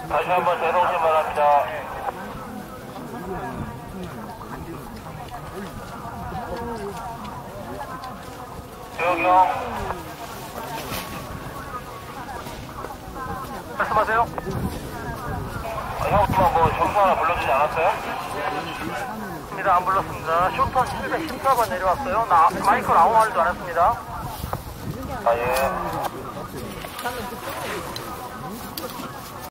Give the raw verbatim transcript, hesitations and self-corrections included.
다시 한번 내려오시기 바랍니다. 여기요. 말씀하세요. 아, 형, 뭐, 점수 하나 불러주지 않았어요? 안 불렀습니다. 쇼턴 칠백십사 번 내려왔어요. 나 마이크를 아무 말도 안 했습니다. 아, 예.